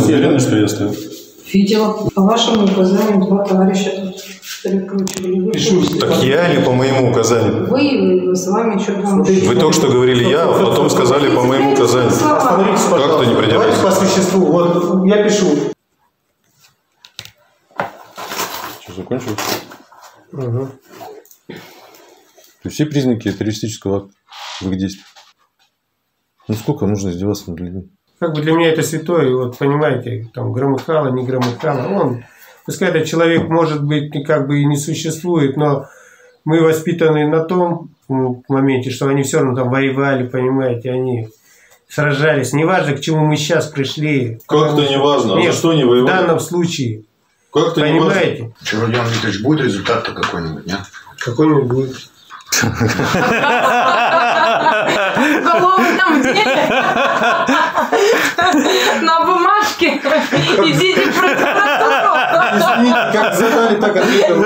уверены, что я стою? Видела. По вашему указанию 2 товарища тут перекручивали. Так я или по моему указанию? Вы с вами еще там... Вы только что говорили я, а потом сказали по моему указанию. Остановитесь, Как пожалуйста. ты не придерживаешься? Давайте по существу. Вот я пишу. Что, закончилось? Угу. То есть все признаки террористического акта в их действиях. Ну сколько нужно издеваться над людьми? Как бы для меня это святое, вот понимаете, там громыхало, не громыхало. Он, пускай этот человек, может быть, как бы и не существует, но мы воспитаны на том моменте, что они все равно там воевали, понимаете, они сражались. Неважно, к чему мы сейчас пришли. Как-то не важно, а за что не воевали? В данном случае. Как-то не важно. Понимаете? Что, Родион Викторович, будет результат-то какой-нибудь, нет? Какой-нибудь будет. В уголовном деле на бумажке идите в прокуратуру. Извините, как задали, так ответил.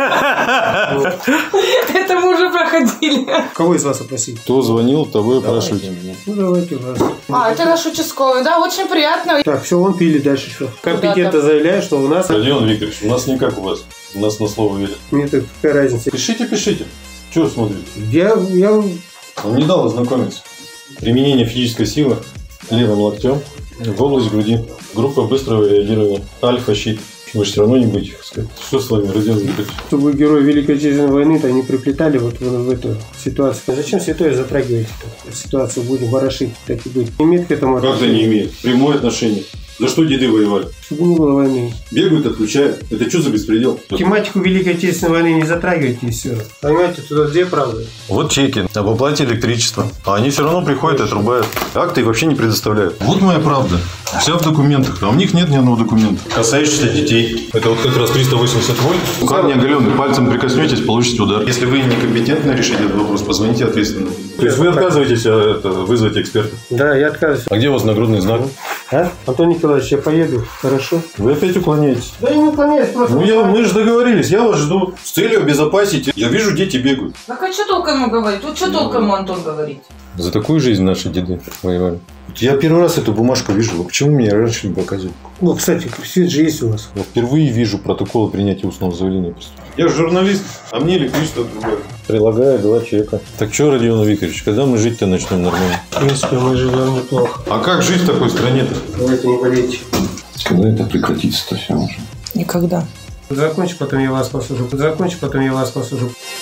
Это мы уже проходили. Кого из вас опросить? Кто звонил, того и опрашивайте. Ну, давайте вас. Это наш участковый, да, очень приятно. Так, все, вон пили дальше что. Компетентно заявляю, что у нас... Родион Викторович, у нас не как у вас. У нас на слово верят. Нет, какая разница. Пишите, пишите. Чего смотрите? Я... Он не дал ознакомиться. Применение физической силы левым локтем в область груди. Группа быстрого реагирования. Альфа-щит. Вы же все равно не будете их сказать. Что с вами, Родион Викторович? Чтобы герои Великой Отечественной войны-то не приплетали вот в эту ситуацию. Зачем святое затрагивать ситуацию? Будем ворошить, так и быть. Имеет к этому Как-то не имеет. Прямое отношение. За что деды воевали? Чтобы не было войны. Бегают, отключают. Это что за беспредел? Тематику Великой Отечественной войны не затрагивайте и все. Понимаете, туда две правды. Вот чеки об оплате электричества. А они все равно приходят и отрубают. Акты вообще не предоставляют. Вот моя правда. Вся в документах. А у них нет ни одного документа. Касающийся детей. Это вот как раз 380 вольт. Камни оголенный. Пальцем прикоснетесь, получите удар. Если вы некомпетентно решите этот вопрос, позвоните ответственному. То есть вы отказываетесь вызвать эксперта? Да, я отказываюсь. А где у вас нагрудный знак? А? Антон Николаевич, я поеду. Хорошо? Вы опять уклоняетесь. Да я не уклоняюсь, просто... Мы же договорились, я вас жду. С целью обезопасить. Я вижу, дети бегают. Так а что толком ему говорить? Вот что толком ему Антон говорит? За такую жизнь наши деды воевали. Я первый раз эту бумажку вижу. Почему мне раньше не показывали? Ну, кстати, свет же есть у вас. Я впервые вижу протоколы принятия устного заявления. Я же журналист, а мне электричество отрубают. Прилагаю 2 чека. Так что, Родион Викторович, когда мы жить-то начнем нормально? В принципе, мы живем неплохо. А как жить в такой стране-то? Давайте не болейте. Когда это прекратится-то все уже? Никогда. Закончи, потом я вас послушаю.